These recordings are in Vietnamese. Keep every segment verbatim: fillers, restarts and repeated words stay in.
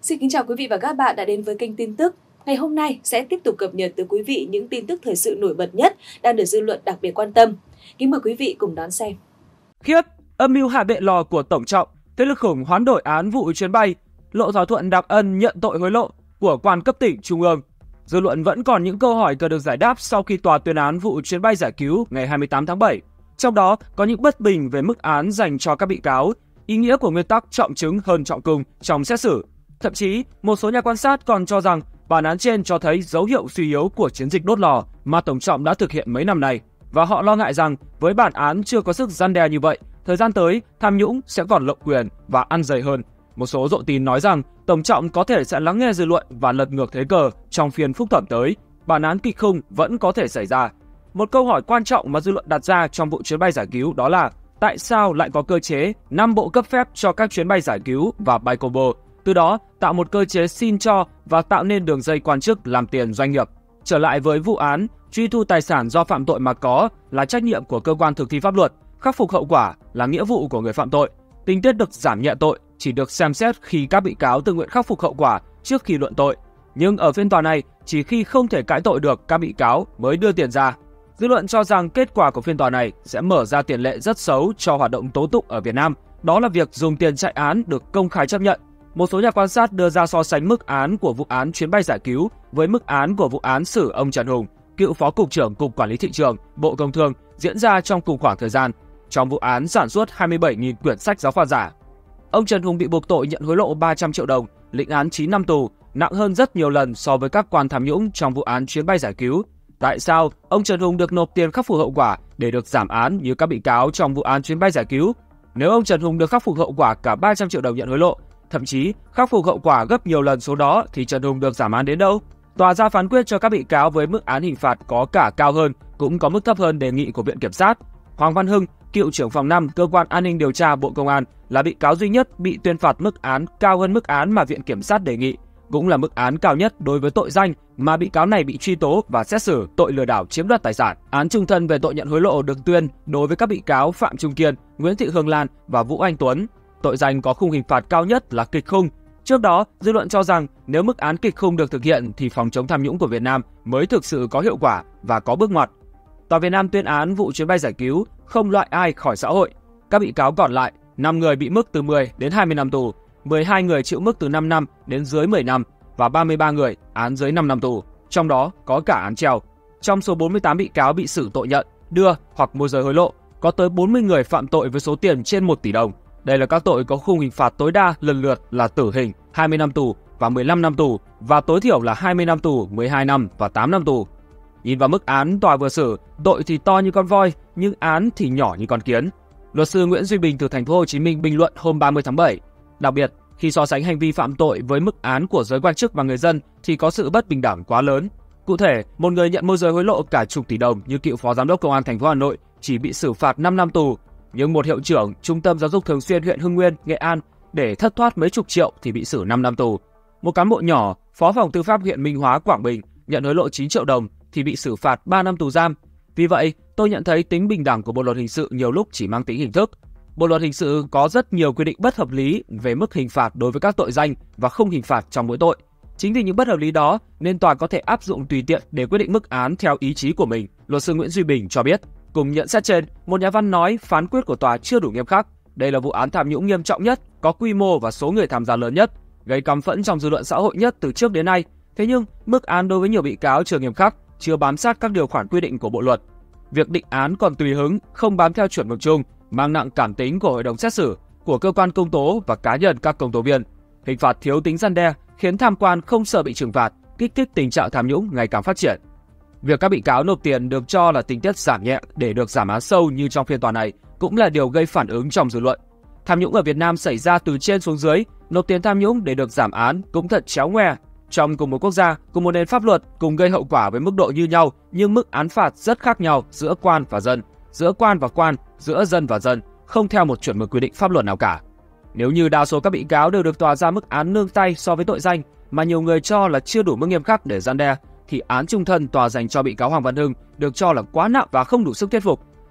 Xin kính chào quý vị và các bạn đã đến với kênh tin tức. Ngày hôm nay sẽ tiếp tục cập nhật tới quý vị những tin tức thời sự nổi bật nhất đang được dư luận đặc biệt quan tâm. Kính mời quý vị cùng đón xem. Khiếp, âm mưu hạ bệ lò của Tổng Trọng, thế lực khủng hoán đổi án vụ chuyến bay, lộ thỏa thuận đặc ân nhận tội hối lộ của quan cấp tỉnh trung ương. Dư luận vẫn còn những câu hỏi cần được giải đáp sau khi tòa tuyên án vụ chuyến bay giải cứu ngày hai mươi tám tháng bảy. Trong đó có những bất bình về mức án dành cho các bị cáo, ý nghĩa của nguyên tắc trọng chứng hơn trọng cung trong xét xử. Thậm chí, một số nhà quan sát còn cho rằng bản án trên cho thấy dấu hiệu suy yếu của chiến dịch đốt lò mà Tổng Trọng đã thực hiện mấy năm nay. Và họ lo ngại rằng với bản án chưa có sức răn đe như vậy, thời gian tới tham nhũng sẽ còn lộng quyền và ăn dày hơn. Một số rộ tin nói rằng Tổng Trọng có thể sẽ lắng nghe dư luận và lật ngược thế cờ trong phiên phúc thẩm tới. Bản án kịch khung vẫn có thể xảy ra. Một câu hỏi quan trọng mà dư luận đặt ra trong vụ chuyến bay giải cứu đó là tại sao lại có cơ chế năm bộ cấp phép cho các chuyến bay giải cứu và bay combo, từ đó tạo một cơ chế xin cho và tạo nên đường dây quan chức làm tiền doanh nghiệp. Trở lại với vụ án, truy thu tài sản do phạm tội mà có là trách nhiệm của cơ quan thực thi pháp luật, khắc phục hậu quả là nghĩa vụ của người phạm tội. Tình tiết được giảm nhẹ tội chỉ được xem xét khi các bị cáo tự nguyện khắc phục hậu quả trước khi luận tội. Nhưng ở phiên tòa này, chỉ khi không thể cãi tội được các bị cáo mới đưa tiền ra. Dư luận cho rằng kết quả của phiên tòa này sẽ mở ra tiền lệ rất xấu cho hoạt động tố tụng ở Việt Nam. Đó là việc dùng tiền chạy án được công khai chấp nhận. Một số nhà quan sát đưa ra so sánh mức án của vụ án chuyến bay giải cứu với mức án của vụ án xử ông Trần Hùng, cựu Phó Cục trưởng Cục Quản lý Thị trường, Bộ Công Thương, diễn ra trong cùng khoảng thời gian, trong vụ án sản xuất hai mươi bảy nghìn quyển sách giáo khoa giả. Ông Trần Hùng bị buộc tội nhận hối lộ ba trăm triệu đồng, lĩnh án chín năm tù, nặng hơn rất nhiều lần so với các quan tham nhũng trong vụ án chuyến bay giải cứu. Tại sao ông Trần Hùng được nộp tiền khắc phục hậu quả để được giảm án như các bị cáo trong vụ án chuyến bay giải cứu? Nếu ông Trần Hùng được khắc phục hậu quả cả ba trăm triệu đồng nhận hối lộ, thậm chí khắc phục hậu quả gấp nhiều lần số đó thì Trần Hùng được giảm án đến đâu? Tòa ra phán quyết cho các bị cáo với mức án hình phạt có cả cao hơn, cũng có mức thấp hơn đề nghị của Viện Kiểm sát. Hoàng Văn Hưng, cựu trưởng phòng năm Cơ quan An ninh Điều tra Bộ Công an, là bị cáo duy nhất bị tuyên phạt mức án cao hơn mức án mà Viện Kiểm sát đề nghị, cũng là mức án cao nhất đối với tội danh mà bị cáo này bị truy tố và xét xử tội lừa đảo chiếm đoạt tài sản. Án chung thân về tội nhận hối lộ được tuyên đối với các bị cáo Phạm Trung Kiên, Nguyễn Thị Hương Lan và Vũ Anh Tuấn. Tội danh có khung hình phạt cao nhất là kịch khung. Trước đó, dư luận cho rằng nếu mức án kịch khung được thực hiện thì phòng chống tham nhũng của Việt Nam mới thực sự có hiệu quả và có bước ngoặt. Tòa Việt Nam tuyên án vụ chuyến bay giải cứu không loại ai khỏi xã hội. Các bị cáo còn lại, năm người bị mức từ mười đến hai mươi năm tù, mười hai người chịu mức từ năm năm đến dưới mười năm và ba mươi ba người án dưới năm năm tù, trong đó có cả án treo. Trong số bốn mươi tám bị cáo bị xử tội nhận, đưa hoặc môi giới hối lộ, có tới bốn mươi người phạm tội với số tiền trên một tỷ đồng. Đây là các tội có khung hình phạt tối đa lần lượt là tử hình, hai mươi năm tù và mười lăm năm tù và tối thiểu là hai mươi năm tù, mười hai năm và tám năm tù. Nhìn vào mức án tòa vừa xử, tội thì to như con voi nhưng án thì nhỏ như con kiến. Luật sư Nguyễn Duy Bình từ thành phố Hồ Chí Minh bình luận hôm ba mươi tháng bảy. Đặc biệt, khi so sánh hành vi phạm tội với mức án của giới quan chức và người dân thì có sự bất bình đẳng quá lớn. Cụ thể, một người nhận môi giới hối lộ cả chục tỷ đồng như cựu Phó Giám đốc Công an thành phố Hà Nội chỉ bị xử phạt năm năm tù, nhưng một hiệu trưởng Trung tâm Giáo dục Thường xuyên huyện Hưng Nguyên, Nghệ An để thất thoát mấy chục triệu thì bị xử năm năm tù. Một cán bộ nhỏ, Phó phòng Tư pháp huyện Minh Hóa, Quảng Bình nhận hối lộ chín triệu đồng thì bị xử phạt ba năm tù giam. Vì vậy, tôi nhận thấy tính bình đẳng của Bộ luật hình sự nhiều lúc chỉ mang tính hình thức. Bộ luật hình sự có rất nhiều quy định bất hợp lý về mức hình phạt đối với các tội danh và không hình phạt trong mỗi tội. Chính vì những bất hợp lý đó nên tòa có thể áp dụng tùy tiện để quyết định mức án theo ý chí của mình, luật sư Nguyễn Duy Bình cho biết. Cùng nhận xét trên, một nhà văn nói phán quyết của tòa chưa đủ nghiêm khắc. Đây là vụ án tham nhũng nghiêm trọng nhất, có quy mô và số người tham gia lớn nhất, gây căm phẫn trong dư luận xã hội nhất từ trước đến nay. Thế nhưng, mức án đối với nhiều bị cáo chưa nghiêm khắc, chưa bám sát các điều khoản quy định của bộ luật. Việc định án còn tùy hứng, không bám theo chuẩn mực chung, mang nặng cảm tính của hội đồng xét xử, của cơ quan công tố và cá nhân các công tố viên. Hình phạt thiếu tính răn đe, khiến tham quan không sợ bị trừng phạt, kích thích tình trạng tham nhũng ngày càng phát triển. Việc các bị cáo nộp tiền được cho là tình tiết giảm nhẹ để được giảm án sâu như trong phiên tòa này cũng là điều gây phản ứng trong dư luận. Tham nhũng ở Việt Nam xảy ra từ trên xuống dưới, nộp tiền tham nhũng để được giảm án cũng thật chéo ngoe. Trong cùng một quốc gia, cùng một nền pháp luật, cùng gây hậu quả với mức độ như nhau nhưng mức án phạt rất khác nhau giữa quan và dân, giữa quan và quan, giữa dân và dân, không theo một chuẩn mực quy định pháp luật nào cả. Nếu như đa số các bị cáo đều được tòa ra mức án nương tay so với tội danh mà nhiều người cho là chưa đủ mức nghiêm khắc để răn đe, thì án chung thân tòa dành cho bị cáo Hoàng Văn Hưng được cho là quá nặng và không đủ sức thuyết phục.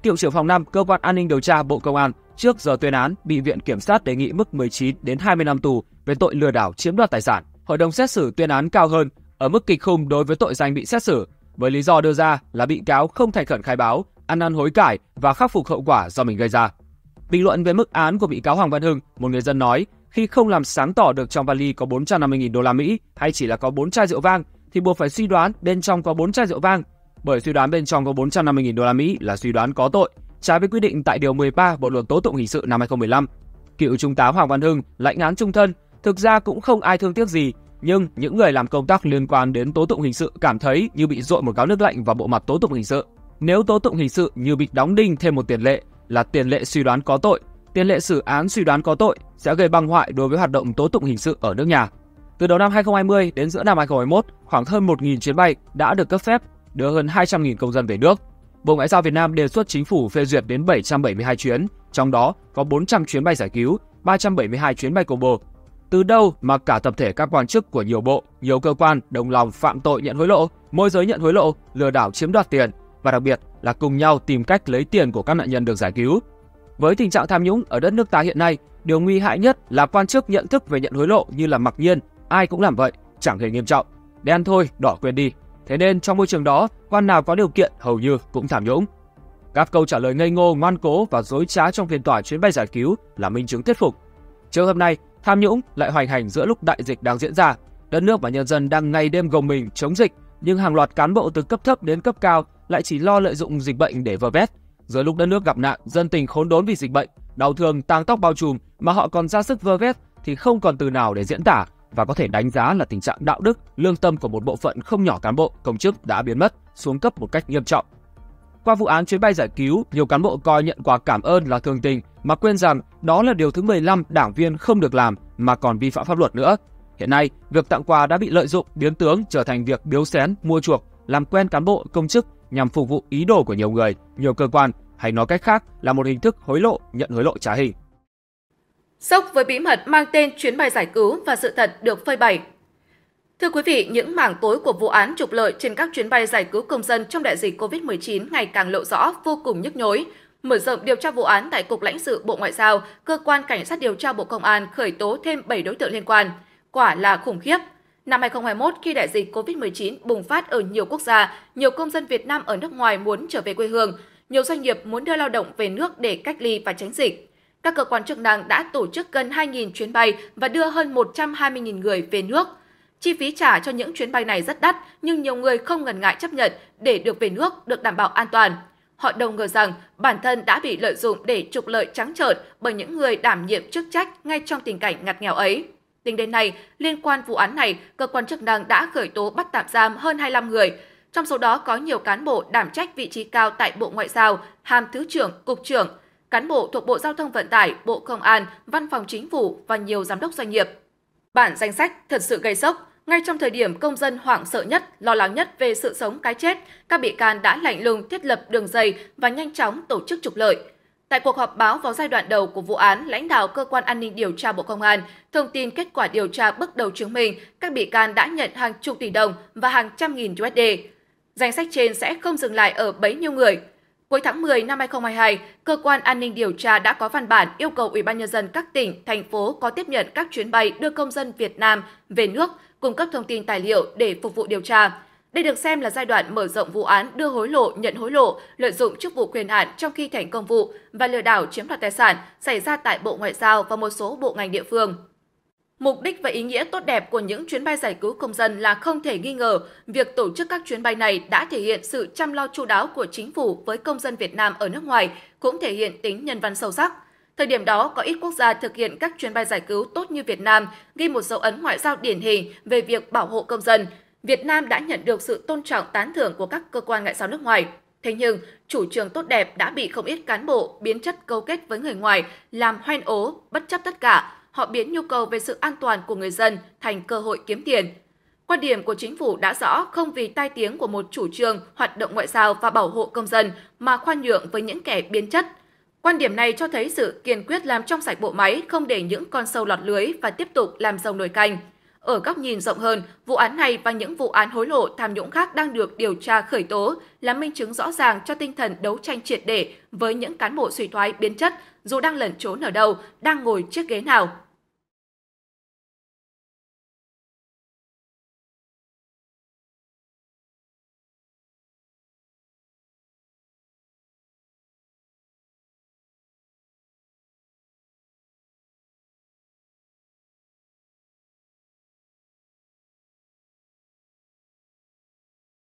cựu trưởng phòng năm Cơ quan An ninh Điều tra Bộ Công an trước giờ tuyên án bị Viện Kiểm sát đề nghị mức mười chín đến hai mươi năm tù về tội lừa đảo chiếm đoạt tài sản. Hội đồng xét xử tuyên án cao hơn ở mức kịch khung đối với tội danh bị xét xử, với lý do đưa ra là bị cáo không thành khẩn khai báo, ăn năn hối cải và khắc phục hậu quả do mình gây ra. Bình luận về mức án của bị cáo Hoàng Văn Hưng, một người dân nói, khi không làm sáng tỏ được trong vali có bốn trăm năm mươi nghìn đô la Mỹ hay chỉ là có bốn chai rượu vang thì buộc phải suy đoán bên trong có bốn chai rượu vang, bởi suy đoán bên trong có bốn trăm năm mươi nghìn đô la Mỹ là suy đoán có tội, trái với quy định tại điều mười ba Bộ luật tố tụng hình sự năm hai không một lăm. Cựu trung tá Hoàng Văn Hưng lãnh án chung thân, thực ra cũng không ai thương tiếc gì, nhưng những người làm công tác liên quan đến tố tụng hình sự cảm thấy như bị dội một gáo nước lạnh vào bộ mặt tố tụng hình sự. Nếu tố tụng hình sự như bị đóng đinh thêm một tiền lệ là tiền lệ suy đoán có tội, tiền lệ xử án suy đoán có tội sẽ gây băng hoại đối với hoạt động tố tụng hình sự ở nước nhà. Từ đầu năm hai không hai không đến giữa năm hai không hai mốt, khoảng hơn một nghìn chuyến bay đã được cấp phép đưa hơn hai trăm nghìn công dân về nước. Bộ Ngoại giao Việt Nam đề xuất chính phủ phê duyệt đến bảy trăm bảy mươi hai chuyến, trong đó có bốn trăm chuyến bay giải cứu, ba trăm bảy mươi hai chuyến bay combo. Từ đâu mà cả tập thể các quan chức của nhiều bộ, nhiều cơ quan đồng lòng phạm tội nhận hối lộ, môi giới nhận hối lộ, lừa đảo chiếm đoạt tiền và đặc biệt là cùng nhau tìm cách lấy tiền của các nạn nhân được giải cứu. Với tình trạng tham nhũng ở đất nước ta hiện nay, điều nguy hại nhất là quan chức nhận thức về nhận hối lộ như là mặc nhiên, ai cũng làm vậy, chẳng hề nghiêm trọng. Đen thôi, đỏ quên đi. Thế nên trong môi trường đó, quan nào có điều kiện hầu như cũng tham nhũng. Các câu trả lời ngây ngô, ngoan cố và dối trá trong phiên tòa chuyến bay giải cứu là minh chứng thuyết phục. Trường hợp này, tham nhũng lại hoành hành giữa lúc đại dịch đang diễn ra, đất nước và nhân dân đang ngày đêm gồng mình chống dịch, nhưng hàng loạt cán bộ từ cấp thấp đến cấp cao lại chỉ lo lợi dụng dịch bệnh để vơ vét. Giữa lúc đất nước gặp nạn, dân tình khốn đốn vì dịch bệnh, đau thương tang tóc bao trùm mà họ còn ra sức vơ vét thì không còn từ nào để diễn tả và có thể đánh giá là tình trạng đạo đức, lương tâm của một bộ phận không nhỏ cán bộ, công chức đã biến mất, xuống cấp một cách nghiêm trọng. Qua vụ án chuyến bay giải cứu, nhiều cán bộ coi nhận quà cảm ơn là thường tình mà quên rằng đó là điều thứ mười lăm đảng viên không được làm mà còn vi phạm pháp luật nữa. Hiện nay, việc tặng quà đã bị lợi dụng, biến tướng trở thành việc biếu xén, mua chuộc, làm quen cán bộ, công chức nhằm phục vụ ý đồ của nhiều người, nhiều cơ quan, hay nói cách khác là một hình thức hối lộ, nhận hối lộ trá hình. Sốc với bí mật mang tên chuyến bay giải cứu và sự thật được phơi bày. Thưa quý vị, những mảng tối của vụ án trục lợi trên các chuyến bay giải cứu công dân trong đại dịch Covid mười chín ngày càng lộ rõ, vô cùng nhức nhối. Mở rộng điều tra vụ án tại Cục Lãnh sự Bộ Ngoại giao, Cơ quan Cảnh sát điều tra Bộ Công an khởi tố thêm bảy đối tượng liên quan. Quả là khủng khiếp. Năm hai không hai mốt, khi đại dịch Covid mười chín bùng phát ở nhiều quốc gia, nhiều công dân Việt Nam ở nước ngoài muốn trở về quê hương, nhiều doanh nghiệp muốn đưa lao động về nước để cách ly và tránh dịch. Các cơ quan chức năng đã tổ chức gần hai nghìn chuyến bay và đưa hơn một trăm hai mươi nghìn người về nước. Chi phí trả cho những chuyến bay này rất đắt, nhưng nhiều người không ngần ngại chấp nhận để được về nước được đảm bảo an toàn. Họ đâu ngờ rằng bản thân đã bị lợi dụng để trục lợi trắng trợn bởi những người đảm nhiệm chức trách ngay trong tình cảnh ngặt nghèo ấy. Tính đến nay, liên quan vụ án này, cơ quan chức năng đã khởi tố bắt tạm giam hơn hai mươi lăm người. Trong số đó có nhiều cán bộ đảm trách vị trí cao tại Bộ Ngoại giao, hàm Thứ trưởng, Cục trưởng, cán bộ thuộc Bộ Giao thông Vận tải, Bộ Công an, Văn phòng Chính phủ và nhiều giám đốc doanh nghiệp. Bản danh sách thật sự gây sốc. Ngay trong thời điểm công dân hoảng sợ nhất, lo lắng nhất về sự sống cái chết, các bị can đã lạnh lùng thiết lập đường dây và nhanh chóng tổ chức trục lợi. Tại cuộc họp báo vào giai đoạn đầu của vụ án, lãnh đạo Cơ quan An ninh Điều tra Bộ Công an thông tin kết quả điều tra bước đầu chứng minh các bị can đã nhận hàng chục tỷ đồng và hàng trăm nghìn u ét đê. Danh sách trên sẽ không dừng lại ở bấy nhiêu người. Cuối tháng mười năm hai không hai hai, Cơ quan An ninh Điều tra đã có văn bản yêu cầu Ủy ban Nhân dân các tỉnh, thành phố có tiếp nhận các chuyến bay đưa công dân Việt Nam về nước, cung cấp thông tin tài liệu để phục vụ điều tra. Đây được xem là giai đoạn mở rộng vụ án đưa hối lộ, nhận hối lộ, lợi dụng chức vụ quyền hạn trong khi thành công vụ và lừa đảo chiếm đoạt tài sản xảy ra tại Bộ Ngoại giao và một số bộ ngành địa phương. Mục đích và ý nghĩa tốt đẹp của những chuyến bay giải cứu công dân là không thể nghi ngờ, việc tổ chức các chuyến bay này đã thể hiện sự chăm lo chu đáo của chính phủ với công dân Việt Nam ở nước ngoài, cũng thể hiện tính nhân văn sâu sắc. Thời điểm đó, có ít quốc gia thực hiện các chuyến bay giải cứu tốt như Việt Nam, ghi một dấu ấn ngoại giao điển hình về việc bảo hộ công dân. Việt Nam đã nhận được sự tôn trọng tán thưởng của các cơ quan ngoại giao nước ngoài. Thế nhưng, chủ trương tốt đẹp đã bị không ít cán bộ biến chất câu kết với người ngoài, làm hoen ố, bất chấp tất cả. Họ biến nhu cầu về sự an toàn của người dân thành cơ hội kiếm tiền. Quan điểm của chính phủ đã rõ, không vì tai tiếng của một chủ trương hoạt động ngoại giao và bảo hộ công dân mà khoan nhượng với những kẻ biến chất. Quan điểm này cho thấy sự kiên quyết làm trong sạch bộ máy, không để những con sâu lọt lưới và tiếp tục làm rồng nồi canh. Ở góc nhìn rộng hơn, vụ án này và những vụ án hối lộ tham nhũng khác đang được điều tra khởi tố là minh chứng rõ ràng cho tinh thần đấu tranh triệt để với những cán bộ suy thoái biến chất, dù đang lẩn trốn ở đâu, đang ngồi chiếc ghế nào.